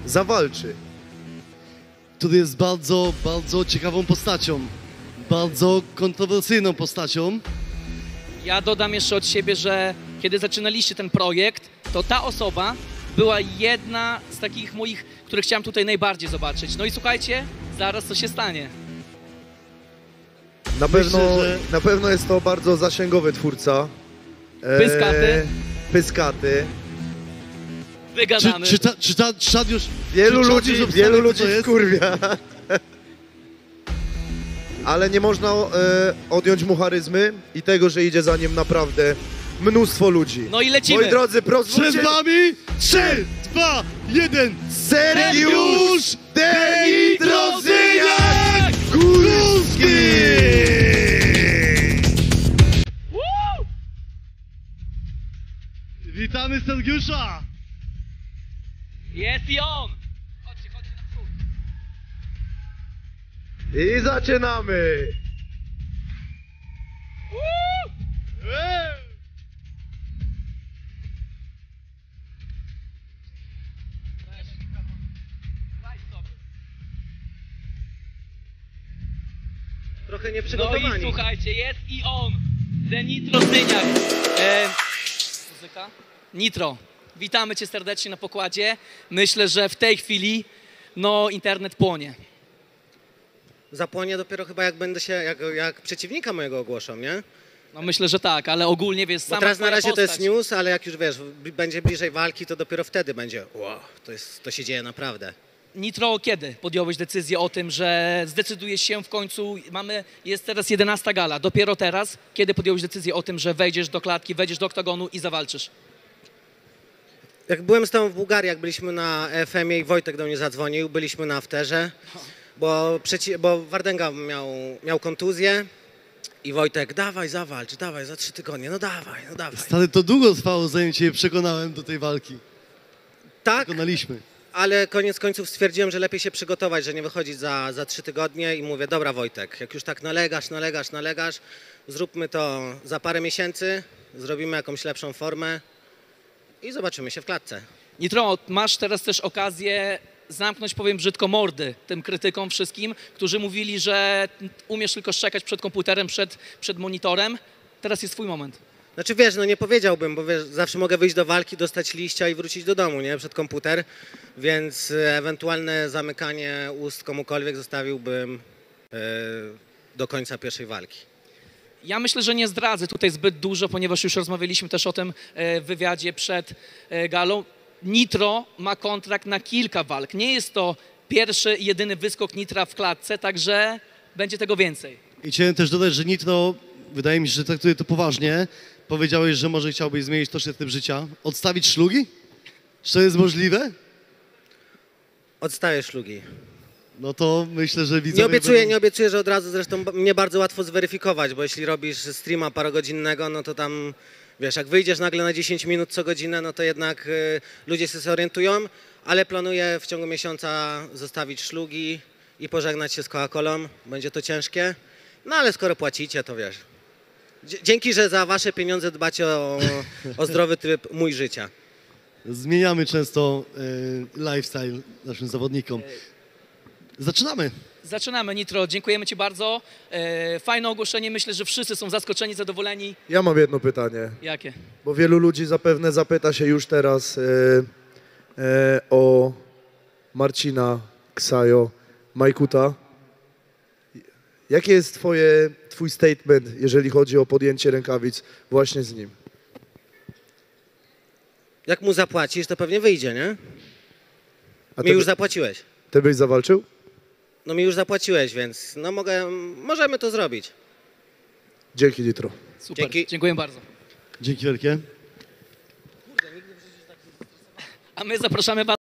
zawalczy. Który jest bardzo, bardzo ciekawą postacią. Bardzo kontrowersyjną postacią. Ja dodam jeszcze od siebie, że kiedy zaczynaliście ten projekt, to ta osoba była jedna z takich moich, które chciałem tutaj najbardziej zobaczyć. No i słuchajcie, zaraz co się stanie. Na pewno jest to bardzo zasięgowy twórca. Pyskaty. Pyskaty. Wygadany. Czy czad już... Wielu czy czad ludzi, już wielu obstawia, ludzi co to jest? wkurwia. Ale nie można odjąć mu charyzmy i tego, że idzie za nim naprawdę mnóstwo ludzi. No i lecimy. Moi drodzy, pozwólcie... Przed wami 3, 2, 1... Sergiusz Denitrozyniak Górski! Witamy Sergiusza! Jest i on! Chodźcie na przód. I zaczynamy! Trochę No i nieprzygotowani. słuchajcie, jest i on! Denitrozyniak. Muzyka? Nitro. Witamy cię serdecznie na pokładzie. Myślę, że w tej chwili no internet płonie. Zapłonie dopiero chyba jak będę się, jak przeciwnika mojego ogłoszą, nie? No myślę, że tak, ale ogólnie wiesz, Bo sama teraz na twoja razie to jest postać. news, ale jak już wiesz, będzie bliżej walki, to dopiero wtedy będzie wow, to się dzieje naprawdę. Nitro, kiedy podjąłeś decyzję o tym, że zdecydujesz się w końcu, jest teraz 11 gala, dopiero teraz, kiedy podjąłeś decyzję o tym, że wejdziesz do klatki, wejdziesz do oktagonu i zawalczysz? Jak byłem z tobą w Bułgarii, jak byliśmy na FM-ie i Wojtek do mnie zadzwonił, byliśmy na afterze, bo Wardęga miał kontuzję i Wojtek, dawaj zawalcz, dawaj za 3 tygodnie, no dawaj. Stary, to długo trwało, zanim cię przekonałem do tej walki. Tak, Przekonaliśmy. ale koniec końców stwierdziłem, że lepiej się przygotować, że nie wychodzić za 3 tygodnie i mówię, dobra Wojtek, jak już tak nalegasz, zróbmy to za parę miesięcy, zrobimy jakąś lepszą formę i zobaczymy się w klatce. Nitro, masz teraz też okazję zamknąć, powiem brzydko, mordy tym krytykom wszystkim, którzy mówili, że umiesz tylko szczekać przed komputerem, przed monitorem. Teraz jest twój moment. Znaczy wiesz, no nie powiedziałbym, bo wiesz, zawsze mogę wyjść do walki, dostać liścia i wrócić do domu, nie? Przed komputer, więc ewentualne zamykanie ust komukolwiek zostawiłbym do końca pierwszej walki. Ja myślę, że nie zdradzę tutaj zbyt dużo, ponieważ już rozmawialiśmy też o tym w wywiadzie przed galą. Nitro ma kontrakt na kilka walk. Nie jest to pierwszy i jedyny wyskok Nitra w klatce, także będzie tego więcej. I chciałem też dodać, że Nitro, wydaje mi się, że traktuje to poważnie. Powiedziałeś, że może chciałbyś zmienić troszkę tryb życia. Odstawić szlugi? Czy to jest możliwe? Odstaję szlugi. No to myślę, że widzowie Nie obiecuję, że od razu, zresztą mnie bardzo łatwo zweryfikować, bo jeśli robisz streama parogodzinnego, no to tam, wiesz, jak wyjdziesz nagle na 10 minut co godzinę, no to jednak ludzie się zorientują, ale planuję w ciągu miesiąca zostawić szlugi i pożegnać się z Coca-Colą. Będzie to ciężkie, no ale skoro płacicie, to wiesz. Dzięki, że za wasze pieniądze dbacie o zdrowy tryb mój życia. Zmieniamy często lifestyle naszym zawodnikom. Zaczynamy. Zaczynamy, Nitro. Dziękujemy ci bardzo. Fajne ogłoszenie. Myślę, że wszyscy są zaskoczeni, zadowoleni. Ja mam jedno pytanie, Jakie? bo wielu ludzi zapewne zapyta się już teraz o Marcina Ksajo Majkuta. Jaki jest twój statement, jeżeli chodzi o podjęcie rękawic właśnie z nim? Jak mu zapłacisz, to pewnie wyjdzie, nie? A Mi już zapłaciłeś. ty byś zawalczył? No mi już zapłaciłeś, więc no możemy to zrobić. Dzięki, Nitro. Super. Dzięki. Dziękuję bardzo. Dzięki wielkie. A my zapraszamy was.